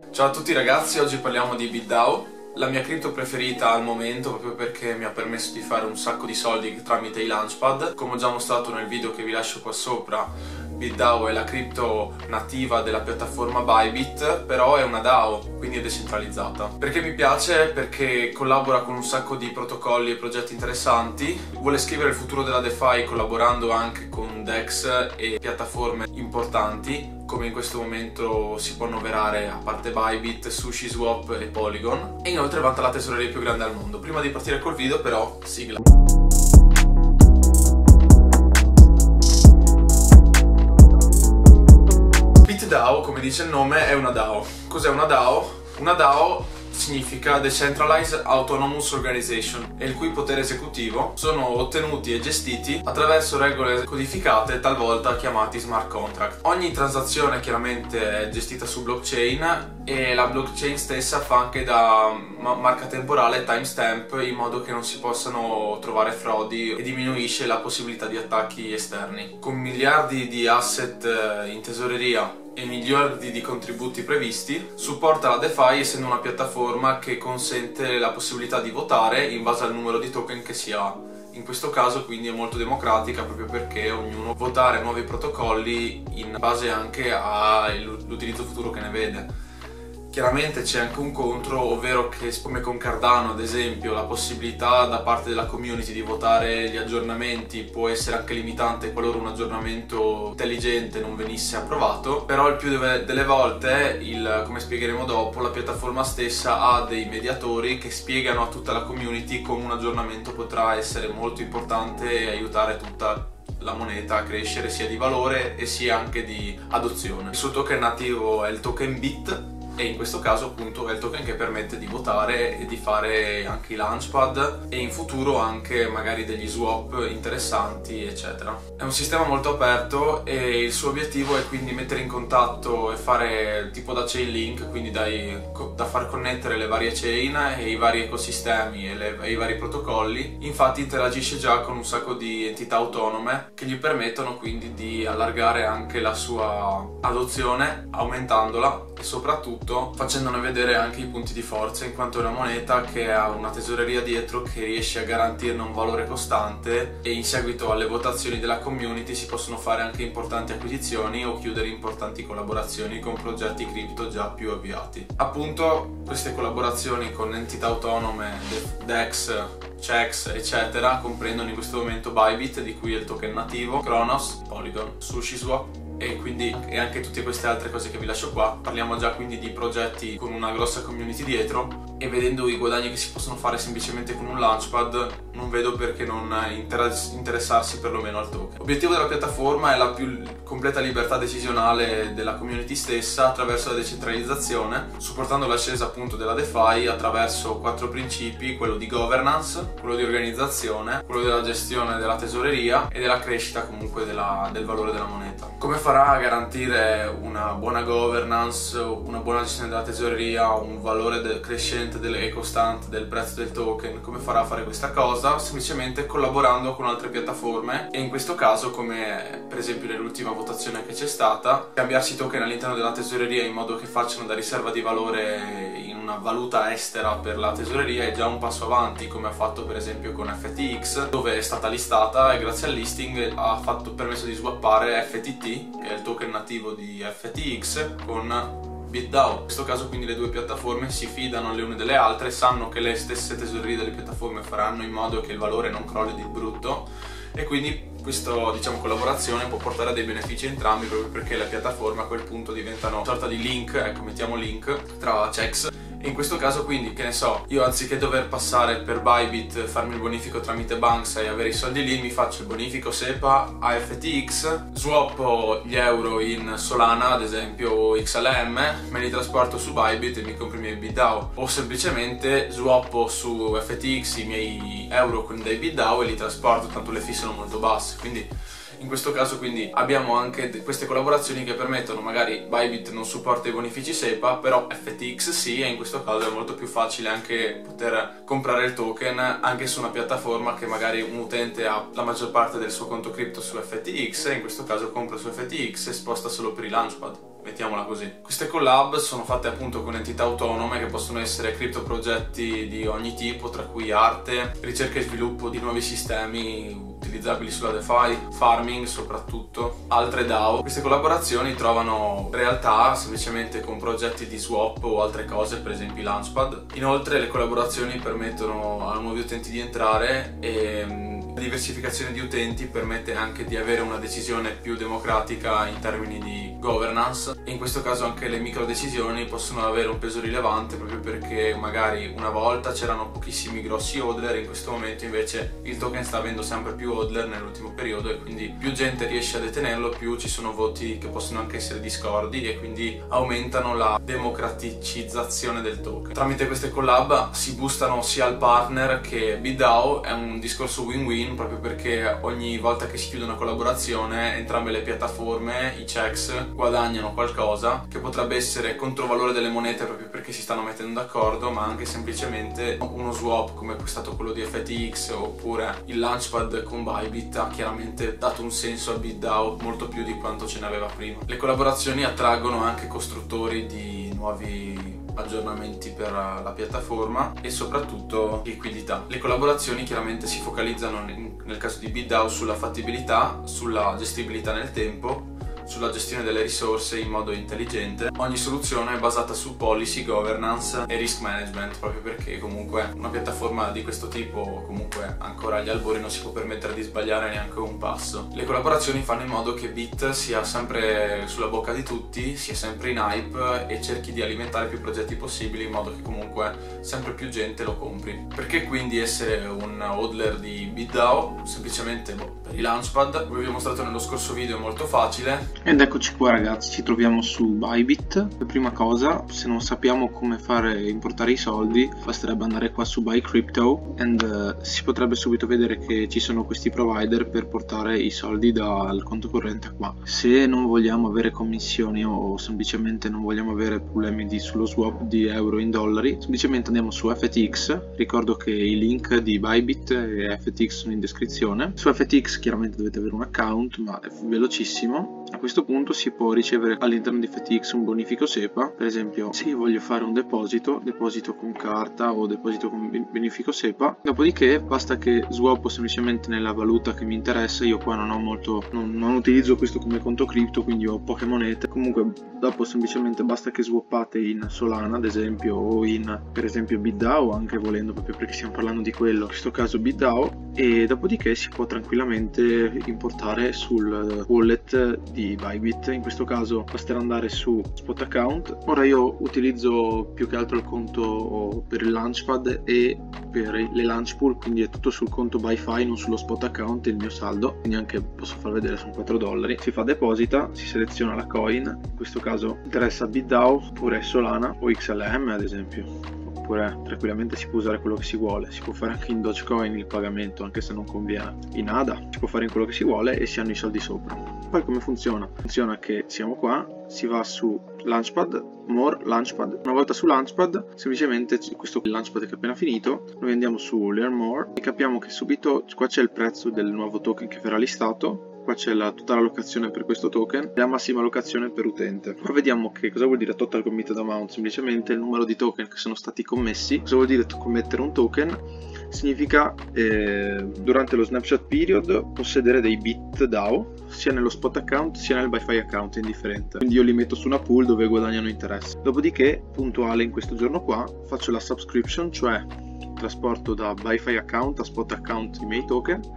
Ciao a tutti ragazzi, oggi parliamo di BitDAO, la mia cripto preferita al momento proprio perché mi ha permesso di fare un sacco di soldi tramite i Launchpad. Come ho già mostrato nel video che vi lascio qua sopra, BitDAO è la cripto nativa della piattaforma Bybit, però è una DAO, quindi è decentralizzata. Perché mi piace? Perché collabora con un sacco di protocolli e progetti interessanti, vuole scrivere il futuro della DeFi collaborando anche con DEX e piattaforme importanti, come in questo momento si può annoverare, a parte Bybit, SushiSwap e Polygon, e inoltre vanta la tesoreria più grande al mondo. Prima di partire col video però, sigla. BitDAO, come dice il nome, è una DAO. Cos'è una DAO? Una DAO significa Decentralized Autonomous Organization, e il cui potere esecutivo sono ottenuti e gestiti attraverso regole codificate, talvolta chiamati smart contract. Ogni transazione chiaramente è gestita su blockchain e la blockchain stessa fa anche da marca temporale, timestamp, in modo che non si possano trovare frodi, e diminuisce la possibilità di attacchi esterni. Con miliardi di asset in tesoreria e miliardi di contributi previsti, supporta la DeFi essendo una piattaforma che consente la possibilità di votare in base al numero di token che si ha. In questo caso quindi è molto democratica, proprio perché ognuno può votare nuovi protocolli in base anche all'utilizzo futuro che ne vede. Chiaramente c'è anche un contro, ovvero che, come con Cardano ad esempio, la possibilità da parte della community di votare gli aggiornamenti può essere anche limitante qualora un aggiornamento intelligente non venisse approvato. Però il più delle volte, come spiegheremo dopo, la piattaforma stessa ha dei mediatori che spiegano a tutta la community come un aggiornamento potrà essere molto importante e aiutare tutta la moneta a crescere, sia di valore e sia anche di adozione. Il suo token nativo è il token BIT, e in questo caso appunto è il token che permette di votare e di fare anche i launchpad e in futuro anche magari degli swap interessanti, eccetera. È un sistema molto aperto e il suo obiettivo è quindi mettere in contatto e fare tipo da chain link, quindi da far connettere le varie chain e i vari ecosistemi e i vari protocolli. Infatti interagisce già con un sacco di entità autonome che gli permettono quindi di allargare anche la sua adozione, aumentandola e soprattutto facendone vedere anche i punti di forza, in quanto è una moneta che ha una tesoreria dietro che riesce a garantirne un valore costante, e in seguito alle votazioni della community si possono fare anche importanti acquisizioni o chiudere importanti collaborazioni con progetti cripto già più avviati. Appunto queste collaborazioni con entità autonome, DEX, CEX eccetera comprendono in questo momento Bybit, di cui è il token nativo, Cronos, Polygon, SushiSwap e anche tutte queste altre cose che vi lascio qua. Parliamo già quindi di progetti con una grossa community dietro, e vedendo i guadagni che si possono fare semplicemente con un launchpad non vedo perché non interessarsi perlomeno al token. L'obiettivo della piattaforma è la più completa libertà decisionale della community stessa attraverso la decentralizzazione, supportando l'ascesa appunto della DeFi attraverso 4 principi: quello di governance, quello di organizzazione, quello della gestione della tesoreria e della crescita comunque del valore della moneta. Come farà a garantire una buona governance, una buona gestione della tesoreria, un valore crescente e costante del prezzo del token? Come farà a fare questa cosa? Semplicemente collaborando con altre piattaforme, e in questo caso, come per esempio nell'ultima votazione che c'è stata, cambiarsi i token all'interno della tesoreria in modo che facciano da riserva di valore in una valuta estera per la tesoreria è già un passo avanti, come ha fatto per esempio con FTX, dove è stata listata e grazie al listing ha permesso di swappare FTT, che è il token nativo di FTX, con BitDAO. In questo caso quindi le due piattaforme si fidano le une delle altre, sanno che le stesse tesorerie delle piattaforme faranno in modo che il valore non crolli di brutto, e quindi questa collaborazione può portare a dei benefici a entrambi, proprio perché le piattaforme a quel punto diventano una sorta di link, ecco, mettiamo link tra CEX. E in questo caso quindi, che ne so, io anziché dover passare per Bybit, farmi il bonifico tramite Banxa e avere i soldi lì, mi faccio il bonifico SEPA a FTX, swappo gli euro in Solana ad esempio o XLM, me li trasporto su Bybit e mi compro i miei BitDAO, o semplicemente swappo su FTX i miei euro con dei BitDAO e li trasporto, tanto le fee sono molto basse. Quindi in questo caso quindi abbiamo anche queste collaborazioni che permettono, magari Bybit non supporta i bonifici SEPA, però FTX sì, e in questo caso è molto più facile anche poter comprare il token anche su una piattaforma che magari un utente ha la maggior parte del suo conto cripto su FTX, e in questo caso compra su FTX e sposta solo per i launchpad. mettiamola così. Queste collab sono fatte appunto con entità autonome che possono essere criptoprogetti di ogni tipo, tra cui arte, ricerca e sviluppo di nuovi sistemi utilizzabili sulla DeFi, farming soprattutto, altre DAO. Queste collaborazioni trovano realtà semplicemente con progetti di swap o altre cose, per esempio i Launchpad. Inoltre le collaborazioni permettono a nuovi utenti di entrare e la diversificazione di utenti permette anche di avere una decisione più democratica in termini di governance, e in questo caso anche le micro decisioni possono avere un peso rilevante, proprio perché magari una volta c'erano pochissimi grossi hodler, in questo momento invece il token sta avendo sempre più hodler nell'ultimo periodo, e quindi più gente riesce a detenerlo, più ci sono voti che possono anche essere discordi e quindi aumentano la democraticizzazione del token. Tramite queste collab si boostano sia il partner che BitDAO. È un discorso win-win, proprio perché ogni volta che si chiude una collaborazione entrambe le piattaforme, i checks, guadagnano qualcosa, che potrebbe essere controvalore delle monete proprio perché si stanno mettendo d'accordo, ma anche semplicemente uno swap come è stato quello di FTX, oppure il Launchpad con Bybit ha chiaramente dato un senso a BitDAO molto più di quanto ce n'aveva prima. Le collaborazioni attraggono anche costruttori di nuovi aggiornamenti per la piattaforma e soprattutto liquidità. Le collaborazioni chiaramente si focalizzano nel caso di BitDAO sulla fattibilità, sulla gestibilità nel tempo, sulla gestione delle risorse in modo intelligente. Ogni soluzione è basata su policy, governance e risk management, proprio perché comunque una piattaforma di questo tipo comunque ancora agli albori non si può permettere di sbagliare neanche un passo. Le collaborazioni fanno in modo che Bit sia sempre sulla bocca di tutti, sia sempre in hype e cerchi di alimentare più progetti possibili in modo che comunque sempre più gente lo compri. Perché quindi essere un hodler di BitDAO? Semplicemente per i Launchpad, come vi ho mostrato nello scorso video, è molto facile. Ed eccoci qua ragazzi, ci troviamo su Bybit. Per prima cosa, se non sappiamo come fare importare i soldi, basterebbe andare qua su Buy Crypto e si potrebbe subito vedere che ci sono questi provider per portare i soldi dal conto corrente qua. Se non vogliamo avere commissioni o semplicemente non vogliamo avere problemi sullo swap di euro in dollari, semplicemente andiamo su FTX. Ricordo che i link di Bybit e FTX sono in descrizione. Su FTX chiaramente dovete avere un account, ma è velocissimo. A questo punto si può ricevere all'interno di FTX un bonifico SEPA. Per esempio, se io voglio fare un deposito con carta o deposito con bonifico SEPA, dopodiché basta che swappo semplicemente nella valuta che mi interessa. Io qua non utilizzo questo come conto cripto, quindi ho poche monete. Comunque dopo semplicemente basta che swappate in Solana ad esempio, o in per esempio BitDAO, anche volendo, proprio perché stiamo parlando di quello, in questo caso BitDAO, e dopodiché si può tranquillamente importare sul wallet di Bybit. In questo caso basterà andare su Spot Account. Ora io utilizzo più che altro il conto per il Launchpad e per le Launch Pool, quindi è tutto sul conto BuyFi, non sullo Spot Account, il mio saldo, quindi anche posso far vedere, sono $4. Si fa deposita, si seleziona la coin, in questo caso interessa BitDAO oppure Solana o XLM ad esempio, oppure tranquillamente si può usare quello che si vuole. Si può fare anche in Dogecoin il pagamento, anche se non conviene, in ADA, si può fare in quello che si vuole e si hanno i soldi sopra. Poi come funziona? Funziona che siamo qua, si va su Launchpad, More Launchpad. Una volta su Launchpad, semplicemente questo Launchpad che è appena finito, noi andiamo su Learn More e capiamo che subito qua c'è il prezzo del nuovo token che verrà listato. Qua c'è tutta l'allocazione per questo token e la massima allocazione per utente. Qua vediamo che cosa vuol dire total committed amount, semplicemente il numero di token che sono stati commessi. Cosa vuol dire commettere un token? Significa durante lo snapshot period possedere dei bit DAO sia nello spot account sia nel BuyFi account, è indifferente. Quindi io li metto su una pool dove guadagnano interesse. Dopodiché, puntuale in questo giorno qua, faccio la subscription, cioè trasporto da BuyFi account a spot account i miei token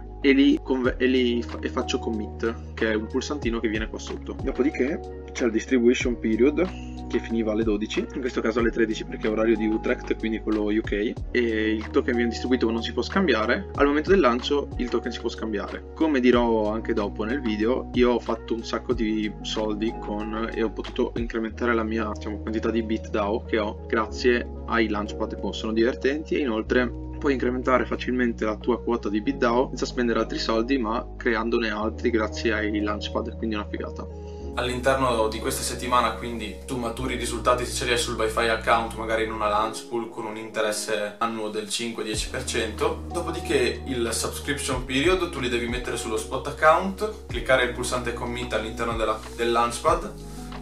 e faccio commit, che è un pulsantino che viene qua sotto. Dopodiché c'è il distribution period che finiva alle 12, in questo caso alle 13 perché è orario di Utrecht, quindi quello UK, e il token viene distribuito ma non si può scambiare. Al momento del lancio il token si può scambiare. Come dirò anche dopo nel video, io ho fatto un sacco di soldi e ho potuto incrementare la mia quantità di bit DAO che ho grazie ai Launchpad, che sono divertenti, e inoltre puoi incrementare facilmente la tua quota di BitDAO senza spendere altri soldi, ma creandone altri grazie ai Launchpad, quindi è una figata. All'interno di questa settimana quindi tu maturi i risultati se ce li hai sul BuyFi account, magari in una Launch Pool con un interesse annuo del 5-10%. Dopodiché il subscription period tu li devi mettere sullo spot account, cliccare il pulsante commit all'interno del Launchpad,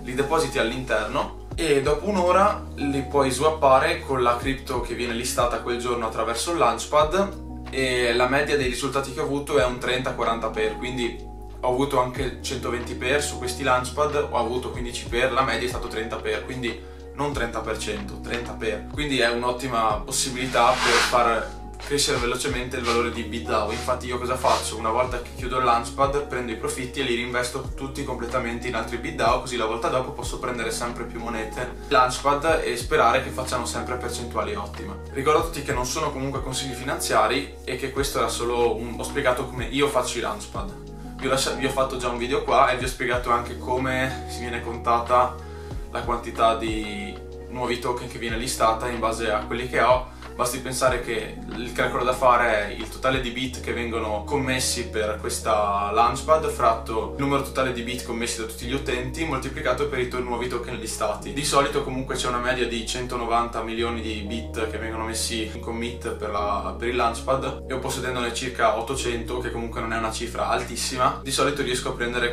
li depositi all'interno e dopo un'ora li puoi swappare con la cripto che viene listata quel giorno attraverso il Launchpad, e la media dei risultati che ho avuto è un 30-40 pair, quindi ho avuto anche 120 pair su questi Launchpad, ho avuto 15 pair, la media è stato 30 pair, quindi non 30%, 30 pair. Quindi è un'ottima possibilità per far crescere velocemente il valore di BitDAO. Infatti io cosa faccio? Una volta che chiudo il Launchpad prendo i profitti e li reinvesto tutti completamente in altri BitDAO, così la volta dopo posso prendere sempre più monete Launchpad e sperare che facciano sempre percentuali ottime. Ricordo a tutti che non sono comunque consigli finanziari e che questo era solo ho spiegato come io faccio i Launchpad. Vi ho fatto già un video qua e vi ho spiegato anche come si viene contata la quantità di nuovi token che viene listata in base a quelli che ho. Basti pensare che il calcolo da fare è il totale di bit che vengono commessi per questa Launchpad fratto il numero totale di bit commessi da tutti gli utenti moltiplicato per i nuovi token listati. Di solito comunque c'è una media di 190 milioni di bit che vengono messi in commit per il Launchpad. Io possedendone circa 800, che comunque non è una cifra altissima, di solito riesco a prendere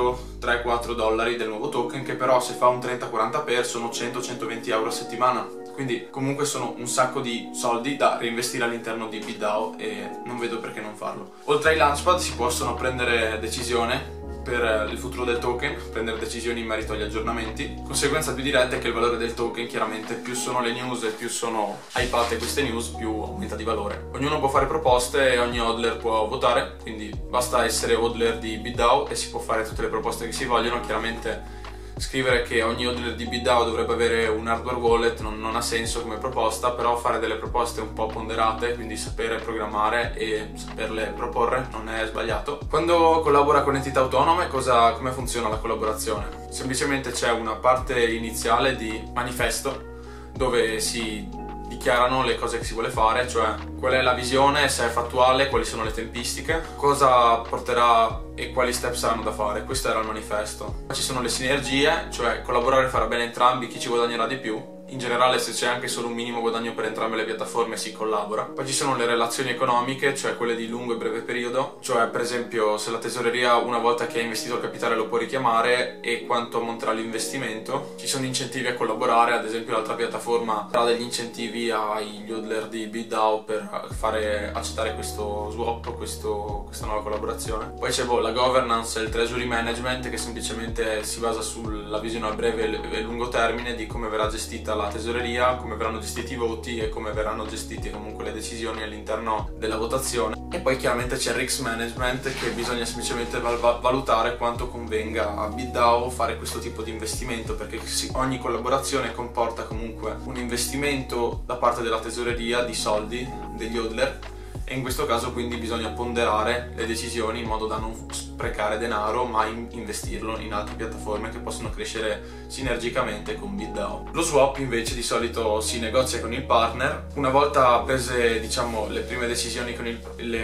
3-4 dollari del nuovo token, che però se fa un 30-40 pair sono 100-120 euro a settimana. Quindi comunque sono un sacco di soldi da reinvestire all'interno di BitDAO e non vedo perché non farlo. Oltre ai Launchpad si possono prendere decisione per il futuro del token, prendere decisioni in merito agli aggiornamenti. Conseguenza più diretta è che il valore del token, chiaramente più sono le news e più sono hypate queste news, più aumenta di valore. Ognuno può fare proposte e ogni hodler può votare, quindi basta essere hodler di BitDAO e si può fare tutte le proposte che si vogliono. Chiaramente scrivere che ogni hodler di BitDAO dovrebbe avere un hardware wallet non ha senso come proposta, però fare delle proposte un po' ponderate, quindi sapere programmare e saperle proporre non è sbagliato. Quando collabora con entità autonome come funziona la collaborazione? Semplicemente c'è una parte iniziale di manifesto dove si dichiarano le cose che si vuole fare, cioè qual è la visione, se è fattuale, quali sono le tempistiche, cosa porterà e quali step saranno da fare. Questo era il manifesto. Poi ci sono le sinergie, cioè collaborare farà bene entrambi, chi ci guadagnerà di più. In generale, se c'è anche solo un minimo guadagno per entrambe le piattaforme si collabora. Poi ci sono le relazioni economiche, cioè quelle di lungo e breve periodo, cioè per esempio se la tesoreria una volta che ha investito il capitale lo può richiamare e quanto ammonterà l'investimento. Ci sono incentivi a collaborare, ad esempio l'altra piattaforma darà degli incentivi agli hodler di BitDAO per fare accettare questo swap, questa nuova collaborazione. Poi c'è la governance e il treasury management, che semplicemente si basa sulla visione a breve e lungo termine di come verrà gestita la tesoreria, come verranno gestiti i voti e come verranno gestite comunque le decisioni all'interno della votazione. E poi chiaramente c'è il risk management, che bisogna semplicemente valutare quanto convenga a BitDAO fare questo tipo di investimento, perché ogni collaborazione comporta comunque un investimento da parte della tesoreria di soldi degli hodler, e in questo caso quindi bisogna ponderare le decisioni in modo da non sprecare denaro ma investirlo in altre piattaforme che possono crescere sinergicamente con BitDAO. Lo swap invece di solito si negozia con il partner. Una volta prese le prime decisioni con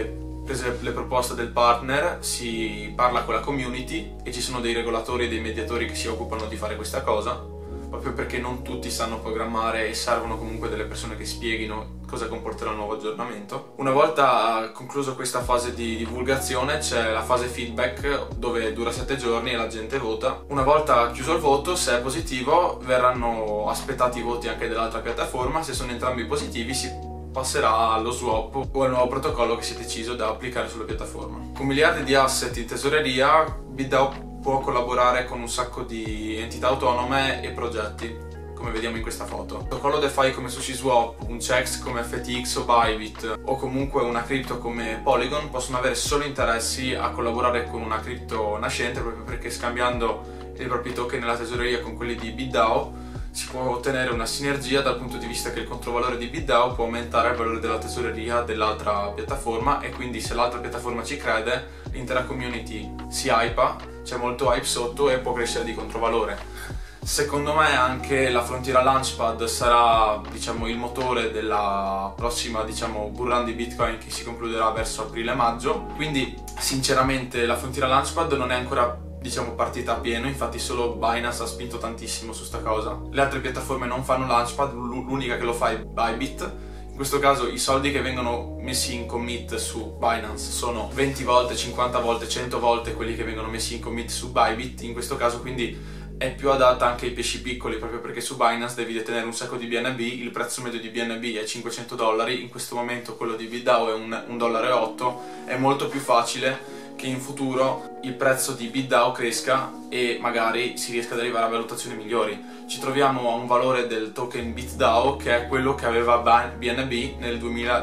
le proposte del partner, si parla con la community e ci sono dei regolatori e dei mediatori che si occupano di fare questa cosa, proprio perché non tutti sanno programmare e servono comunque delle persone che spieghino cosa comporterà il nuovo aggiornamento. Una volta concluso questa fase di divulgazione c'è la fase feedback, dove dura 7 giorni e la gente vota. Una volta chiuso il voto, se è positivo verranno aspettati i voti anche dell'altra piattaforma. Se sono entrambi positivi si passerà allo swap o al nuovo protocollo che si è deciso da applicare sulla piattaforma. Con miliardi di asset in tesoreria, BitDAO può collaborare con un sacco di entità autonome e progetti, come vediamo in questa foto. Un protocollo DeFi come SushiSwap, un CEX come FTX o Bybit, o comunque una cripto come Polygon possono avere solo interessi a collaborare con una cripto nascente, proprio perché scambiando i propri token nella tesoreria con quelli di BitDAO si può ottenere una sinergia dal punto di vista che il controvalore di BitDAO può aumentare il valore della tesoreria dell'altra piattaforma, e quindi se l'altra piattaforma ci crede l'intera community si hypa, c'è molto hype sotto e può crescere di controvalore. Secondo me anche la frontiera Launchpad sarà il motore della prossima bull run di Bitcoin, che si concluderà verso aprile-maggio, quindi sinceramente la frontiera Launchpad non è ancora partita a pieno, infatti solo Binance ha spinto tantissimo su sta cosa. Le altre piattaforme non fanno Launchpad, l'unica che lo fa è Bybit. In questo caso i soldi che vengono messi in commit su Binance sono 20 volte, 50 volte, 100 volte quelli che vengono messi in commit su Bybit in questo caso, quindi è più adatta anche ai pesci piccoli, proprio perché su Binance devi detenere un sacco di BNB, il prezzo medio di BNB è $500, in questo momento quello di BitDAO è $1,08, è molto più facile che in futuro il prezzo di BitDAO cresca e magari si riesca ad arrivare a valutazioni migliori. Ci troviamo a un valore del token BitDAO che è quello che aveva BNB nel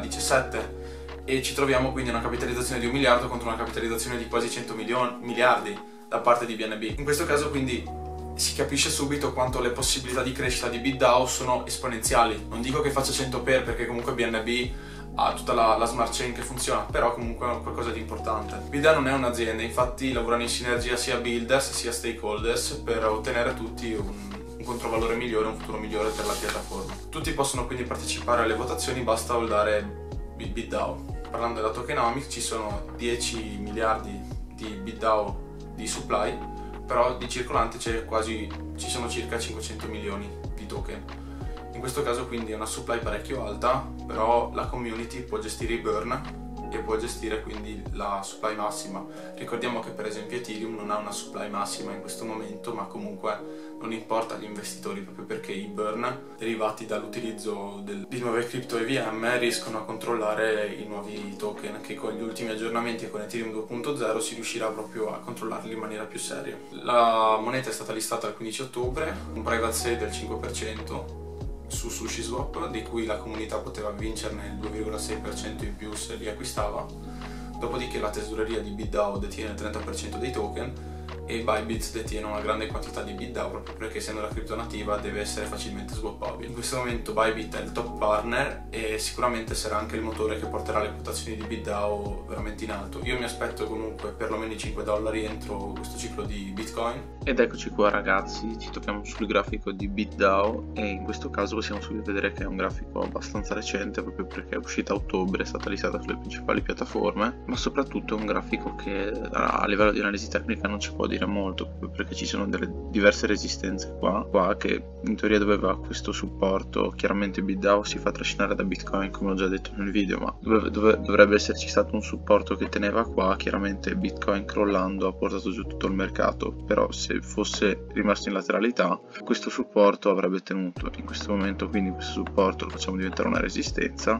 2017 e ci troviamo quindi a una capitalizzazione di 1 miliardo contro una capitalizzazione di quasi 100 miliardi da parte di BNB. In questo caso quindi si capisce subito quanto le possibilità di crescita di BitDAO sono esponenziali. Non dico che faccia 100x perché comunque BNB ha tutta la smart chain che funziona, però comunque è qualcosa di importante. BitDAO non è un'azienda, infatti lavorano in sinergia sia builders sia stakeholders per ottenere tutti un controvalore migliore, un futuro migliore per la piattaforma. Tutti possono quindi partecipare alle votazioni, basta holdare BitDAO. Parlando della tokenomics, ci sono 10 miliardi di BitDAO di supply, però di circolante ci sono circa 500 milioni di token. In questo caso quindi è una supply parecchio alta, però la community può gestire i burn e può gestire quindi la supply massima. Ricordiamo che per esempio Ethereum non ha una supply massima in questo momento, ma comunque non importa agli investitori, proprio perché i burn derivati dall'utilizzo di nuove cripto EVM riescono a controllare i nuovi token, che con gli ultimi aggiornamenti e con Ethereum 2.0 si riuscirà proprio a controllarli in maniera più seria. La moneta è stata listata il 15 ottobre, un private sale del 5% su SushiSwap, di cui la comunità poteva vincerne il 2,6% in più se li acquistava. Dopodiché la tesoreria di BitDAO detiene il 30% dei token e Bybit detiene una grande quantità di BitDAO, proprio perché essendo la cripto nativa deve essere facilmente swappabile. In questo momento Bybit è il top partner e sicuramente sarà anche il motore che porterà le quotazioni di BitDAO veramente in alto. Io mi aspetto comunque perlomeno i $5 entro questo ciclo di Bitcoin. Ed eccoci qua ragazzi, ci troviamo sul grafico di BitDAO e in questo caso possiamo subito vedere che è un grafico abbastanza recente, proprio perché è uscita a ottobre, è stata listata sulle principali piattaforme, ma soprattutto è un grafico che a livello di analisi tecnica non ci può dire molto, proprio perché ci sono delle diverse resistenze qua che in teoria doveva questo supporto. Chiaramente BitDAO si fa trascinare da Bitcoin, come ho già detto nel video, ma dovrebbe esserci stato un supporto che teneva qua. Chiaramente Bitcoin crollando ha portato giù tutto il mercato, però se fosse rimasto in lateralità questo supporto avrebbe tenuto. In questo momento quindi questo supporto lo facciamo diventare una resistenza,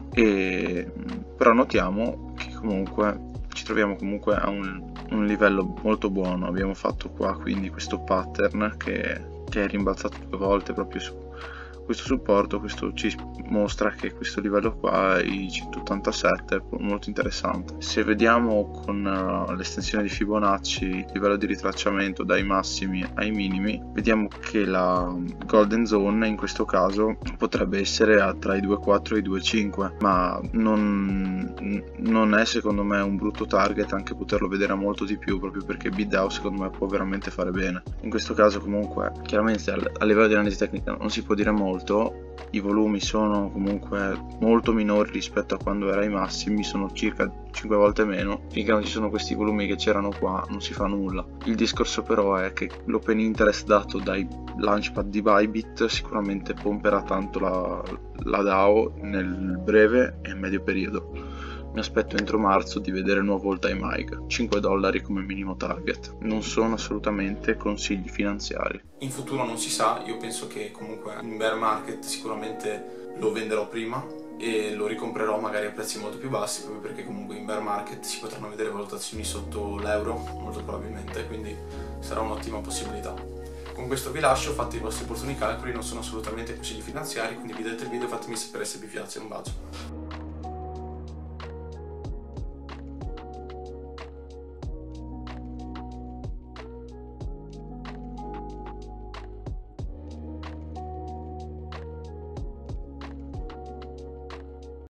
però notiamo che comunque ci troviamo comunque a un livello molto buono. Abbiamo fatto qua quindi questo pattern che è rimbalzato 2 volte proprio su questo supporto. Questo ci mostra che questo livello qua, i 187, è molto interessante. Se vediamo con l'estensione di Fibonacci il livello di ritracciamento dai massimi ai minimi, vediamo che la golden zone in questo caso potrebbe essere tra i 2,4 e i 2,5, ma non è secondo me un brutto target anche poterlo vedere a molto di più, proprio perché BitDAO secondo me può veramente fare bene. In questo caso comunque chiaramente a livello di analisi tecnica non si può dire molto, i volumi sono comunque molto minori rispetto a quando era ai massimi, sono circa 5 volte meno. Finché non ci sono questi volumi che c'erano qua non si fa nulla. Il discorso però è che l'open interest dato dai launchpad di Bybit sicuramente pomperà tanto la DAO nel breve e medio periodo. Mi aspetto entro marzo di vedere il nuovo all time high, $5 come minimo target. Non sono assolutamente consigli finanziari. In futuro non si sa, io penso che comunque in bear market sicuramente lo venderò prima e lo ricomprerò magari a prezzi molto più bassi, proprio perché comunque in bear market si potranno vedere valutazioni sotto l'euro molto probabilmente, quindi sarà un'ottima possibilità. Con questo vi lascio, fate i vostri opportuni calcoli, non sono assolutamente consigli finanziari, condividete il video e fatemi sapere se vi piace. Un bacio.